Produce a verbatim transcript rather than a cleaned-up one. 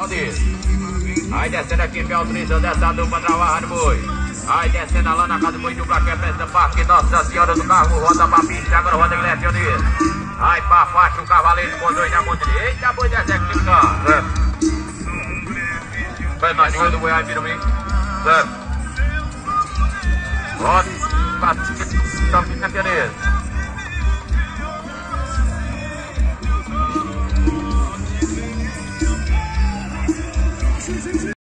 Dionísio. Aí descendo aqui, me autorizando essa dupla trabalhando boi. Aí descendo lá na casa do boi dupla aqui, apresenta o parque Nossa Senhora do Carmo, roda pra pista, agora roda Guilherme Dionísio. Aí pra faixa o cavaleiro com dois na mão direita. Eita, boi executivo, cara. Foi nós dois do Goiás, vira mim. Certo. Roda pra cima, Guilherme Dionísio.